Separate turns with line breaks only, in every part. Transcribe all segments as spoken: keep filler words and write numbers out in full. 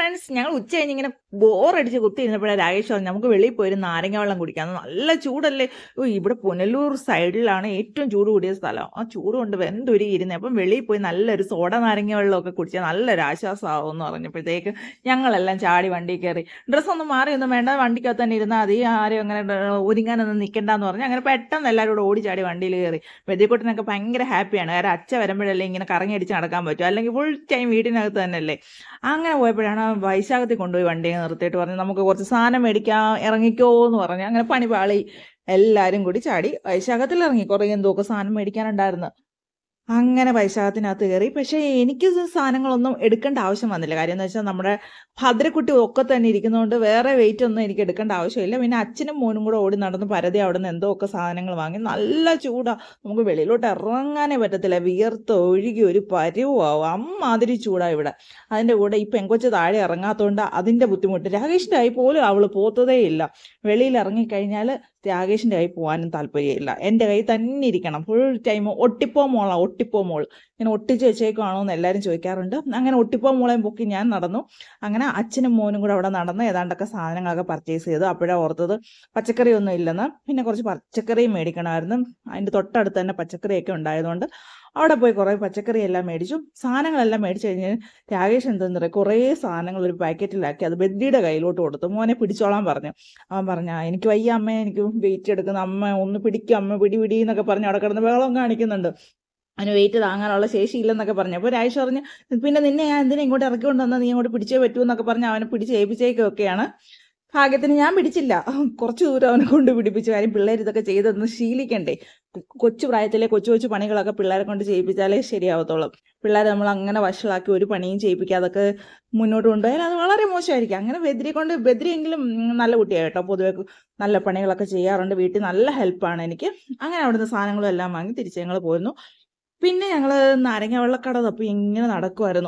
Friends, ഞങ്ങൾ ഉച്ച കഴിഞ്ഞ് ഇങ്ങനെ ബോറടിച്ച് കുത്തിയിരുന്നപ്പോഴാണ് രാകേഷ് പറഞ്ഞു നമുക്ക് വെളിയിൽ പോയി നാരങ്ങ വെള്ളം കുടിക്കാം, നല്ല ചൂടല്ലേ. ഓ, ഇവിടെ പുനലൂർ സൈഡിലാണ് ഏറ്റവും ചൂട് കൂടിയ സ്ഥലം. ആ ചൂട് കൊണ്ട് വെന്തൊരു ഇരുന്നത്. അപ്പം വെളിയിൽ പോയി നല്ലൊരു സോഡ നാരങ്ങ വെള്ളമൊക്കെ കുടിച്ചാൽ നല്ലൊരു ആശ്വാസമാവും എന്ന് പറഞ്ഞപ്പോഴത്തേക്ക് ഞങ്ങളെല്ലാം ചാടി വണ്ടി കയറി. ഡ്രസ്സൊന്നും മാറിയൊന്നും വേണ്ട, വണ്ടിക്കകത്ത് തന്നെ ഇരുന്നാൽ മതി, ആരും അങ്ങനെ ഒരുങ്ങാനൊന്നും നിൽക്കണ്ടെന്ന് പറഞ്ഞ് അങ്ങനെ പെട്ടെന്ന് എല്ലാവരും കൂടെ ഓടി ചാടി വണ്ടിയിൽ കയറി. വെതിക്കുട്ടനൊക്കെ ഭയങ്കര ഹാപ്പിയാണ്, കാരണം അച്ഛ വരുമ്പോഴല്ലേ ഇങ്ങനെ കറങ്ങി അടിച്ച് നടക്കാൻ പറ്റും, അല്ലെങ്കിൽ ഫുൾ ടൈം വീട്ടിനകത്ത് തന്നെയല്ലേ. അങ്ങനെ പോയപ്പോഴാണ് വൈശാഖത്തിൽ കൊണ്ടുപോയി വണ്ടി നിർത്തിയിട്ട് പറഞ്ഞ് നമുക്ക് കുറച്ച് സാധനം മേടിക്കാം, ഇറങ്ങിക്കോ എന്ന് പറഞ്ഞ് അങ്ങനെ പണി പാളി എല്ലാവരും കൂടി ചാടി വൈശാഖത്തിൽ ഇറങ്ങി. കുറേ എന്തൊക്കെ സാധനം മേടിക്കാനുണ്ടായിരുന്നു. അങ്ങനെ വൈശാഖത്തിനകത്ത് കയറി. പക്ഷേ എനിക്ക് സാധനങ്ങളൊന്നും എടുക്കേണ്ട ആവശ്യം വന്നില്ല. കാര്യം എന്ന് വെച്ചാൽ നമ്മുടെ ഭദ്രക്കുട്ടി ഒക്കെ തന്നെ ഇരിക്കുന്നതുകൊണ്ട് വേറെ വെയിറ്റ് ഒന്നും എനിക്ക് എടുക്കേണ്ട ആവശ്യമില്ല. പിന്നെ അച്ഛനും മോനും കൂടെ ഓടി നടന്ന് പരതി അവിടെ നിന്ന് എന്തോ ഒക്കെ സാധനങ്ങൾ വാങ്ങി. നല്ല ചൂടാ, നമുക്ക് വെളിയിലോട്ട് ഇറങ്ങാനേ പറ്റത്തില്ല, വിയർത്ത് ഒഴുകി ഒരു പരുവാവും, അമ്മാതിരി ചൂടാ ഇവിടെ. അതിൻ്റെ കൂടെ ഈ പെങ്കൊച്ച് താഴെ ഇറങ്ങാത്തതുകൊണ്ട് അതിൻ്റെ ബുദ്ധിമുട്ട്. രാകേഷിൻ്റെ ആയി പോലും അവൾ പോത്തതേ ഇല്ല. വെളിയിൽ ഇറങ്ങിക്കഴിഞ്ഞാൽ രാകേഷിൻ്റെ കൈ പോകാനും താല്പര്യമില്ല, എൻ്റെ കൈ തന്നെ ഇരിക്കണം ഫുൾ ടൈം. ഒട്ടിപ്പോ മോളാ, ഒട്ടിപ്പോ മോൾ, ഇങ്ങനെ ഒട്ടിച്ച് വെച്ചേക്കുവാണോ എന്ന് എല്ലാവരും ചോദിക്കാറുണ്ട്. അങ്ങനെ ഒട്ടിപ്പോ മോളെയും പൊക്കി ഞാൻ നടന്നു. അങ്ങനെ അച്ഛനും മോനും കൂടെ അവിടെ നടന്ന് ഏതാണ്ടൊക്കെ സാധനങ്ങളൊക്കെ പർച്ചേസ് ചെയ്തു. അപ്പോഴാണ് ഓർത്തത് പച്ചക്കറി ഒന്നും ഇല്ലെന്ന്. പിന്നെ കുറച്ച് പച്ചക്കറിയും മേടിക്കണമായിരുന്നു. അതിൻ്റെ തൊട്ടടുത്ത് തന്നെ പച്ചക്കറിയൊക്കെ ഉണ്ടായതുകൊണ്ട് അവിടെ പോയി കുറേ പച്ചക്കറി എല്ലാം മേടിച്ചു. സാധനങ്ങളെല്ലാം മേടിച്ചു കഴിഞ്ഞ് രാകേഷ് എന്തെന്ന് പറയുക കുറേ സാധനങ്ങൾ ഒരു പാക്കറ്റിലാക്കി അത് ബെദ്ദിയുടെ കയ്യിലോട്ട് കൊടുത്തു. മോനെ പിടിച്ചോളാൻ പറഞ്ഞു. അവൻ പറഞ്ഞ എനിക്ക് വയ്യ അമ്മ, എനിക്ക് വെയിറ്റ് എടുക്കുന്ന അമ്മ, ഒന്ന് പിടിക്കും അമ്മ, പിടി പിടി എന്നൊക്കെ പറഞ്ഞ് അവിടെ കിടന്ന് വെള്ളം കാണിക്കുന്നുണ്ട്. അതിന് വെയിറ്റ് താങ്ങാനുള്ള ശേഷി ഇല്ലെന്നൊക്കെ പറഞ്ഞു. അപ്പോൾ രാകേഷ് പറഞ്ഞ് പിന്നെ നിന്നെ ഞാൻ എന്തിനാ ഇങ്ങോട്ട് ഇറക്കിക്കൊണ്ട് വന്നാൽ നീ ഇങ്ങോട്ട് പിടിച്ചേ പറ്റൂ എന്നൊക്കെ പറഞ്ഞ് അവനെ പിടിച്ച് ഏൽപ്പിച്ചേക്കൊക്കെയാണ്. ഭാഗ്യത്തിന് ഞാൻ പിടിച്ചില്ല, കുറച്ച് ദൂരം അവനെ കൊണ്ട് പിടിപ്പിച്ചു. കാര്യം പിള്ളേർ ഇതൊക്കെ ചെയ്തൊന്ന് ശീലിക്കണ്ടേ. കൊച്ചു പ്രായത്തിലെ കൊച്ചു കൊച്ചു പണികളൊക്കെ പിള്ളേരെ കൊണ്ട് ചെയ്യിപ്പിച്ചാലേ ശരിയാവത്തുള്ളൂ. പിള്ളേരെ നമ്മൾ അങ്ങനെ വഷളാക്കി ഒരു പണിയും ചെയ്യിപ്പിക്കാതൊക്കെ മുന്നോട്ട് കൊണ്ടുപോയാൽ അത് വളരെ മോശമായിരിക്കും. അങ്ങനെ ബദ്രി കൊണ്ട് ബദ്രിയെങ്കിലും നല്ല കുട്ടിയാണ് കേട്ടോ, പൊതുവെ നല്ല പണികളൊക്കെ ചെയ്യാറുണ്ട്, വീട്ടിൽ നല്ല ഹെൽപ്പാണ് എനിക്ക്. അങ്ങനെ അവിടുന്ന് സാധനങ്ങളും എല്ലാം വാങ്ങി തിരിച്ച് ഞങ്ങൾ പോയിരുന്നു. പിന്നെ ഞങ്ങൾ നാരങ്ങ വെള്ളക്കട തപ്പി ഇങ്ങനെ നടക്കുമായിരുന്നു.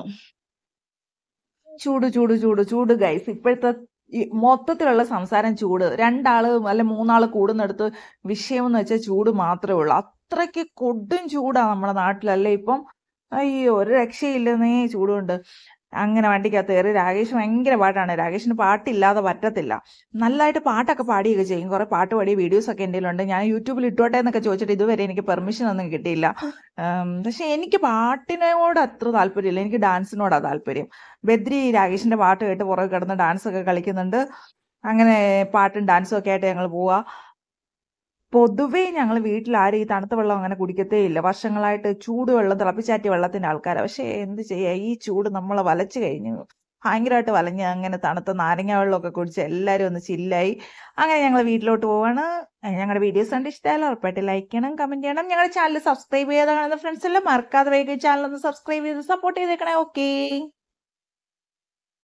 ചൂട് ചൂട് ചൂട് ചൂട് ഗൈസ്, ഇപ്പോഴത്തെ ഈ മൊത്തത്തിലുള്ള സംസാരം ചൂട്. രണ്ടാള് അല്ലെ മൂന്നാള് കൂടുന്നിടത്ത് വിഷയം എന്ന് വെച്ചാൽ ചൂട് മാത്രമേ ഉള്ളൂ. അത്രയ്ക്ക് കൊടും ചൂടാ നമ്മുടെ നാട്ടിലല്ലേ ഇപ്പം. അയ്യോ, ഒരു രക്ഷയില്ലെന്നേ ചൂടുകൊണ്ട്. അങ്ങനെ വണ്ടിക്കകത്ത് കയറി. രാകേഷ് ഭയങ്കര പാട്ടാണ്, രാകേഷിന് പാട്ടില്ലാതെ പറ്റത്തില്ല. നല്ലതായിട്ട് പാട്ടൊക്കെ പാടിയൊക്കെ ചെയ്യും. കുറേ പാട്ട് പാടിയ വീഡിയോസൊക്കെ എൻ്റെ കയ്യിലുണ്ട്. ഞാൻ യൂട്യൂബിൽ ഇട്ടോട്ടെ എന്നൊക്കെ ചോദിച്ചിട്ട് ഇതുവരെ എനിക്ക് പെർമിഷൻ ഒന്നും കിട്ടിയില്ല. പക്ഷെ എനിക്ക് പാട്ടിനോട് അത്ര താല്പര്യമില്ല, എനിക്ക് ഡാൻസിനോടാണ് താല്പര്യം. ബദ്രി രാകേഷിൻ്റെ പാട്ട് കേട്ട് പുറകെ കിടന്ന് ഡാൻസൊക്കെ കളിക്കുന്നുണ്ട്. അങ്ങനെ പാട്ടും ഡാൻസും ഒക്കെ ആയിട്ട് ഞങ്ങൾ പോവാ. പൊതുവേ ഞങ്ങൾ വീട്ടിൽ ആരും ഈ തണുത്ത വെള്ളം അങ്ങനെ കുടിക്കത്തേ ഇല്ല. വർഷങ്ങളായിട്ട് ചൂടുവെള്ളം, തിളപ്പിച്ചാറ്റിയ വെള്ളത്തിൻ്റെ ആൾക്കാരാണ്. പക്ഷേ എന്ത് ചെയ്യുക, ഈ ചൂട് നമ്മളെ വലച്ചു കഴിഞ്ഞു, ഭയങ്കരമായിട്ട് വലഞ്ഞ്. അങ്ങനെ തണുത്ത നാരങ്ങ വെള്ളമൊക്കെ കുടിച്ച് എല്ലാവരും ഒന്ന് ചില്ലായി. അങ്ങനെ ഞങ്ങൾ വീട്ടിലോട്ട് പോവാണ്. ഞങ്ങളുടെ വീഡിയോസ് കണ്ട് ഇഷ്ടമായാലും ഉറപ്പായിട്ട് ലൈക്ക് ചെയ്യണം, കമൻറ്റ് ചെയ്യണം. ഞങ്ങളുടെ ചാനൽ സബ്സ്ക്രൈബ് ചെയ്ത് കാണുന്ന ഫ്രണ്ട്സ് എല്ലാം മറക്കാതെ വേഗം ചാനൽ ഒന്ന് സബ്സ്ക്രൈബ് ചെയ്ത് സപ്പോർട്ട് ചെയ്തേക്കണേ. ഓക്കേ.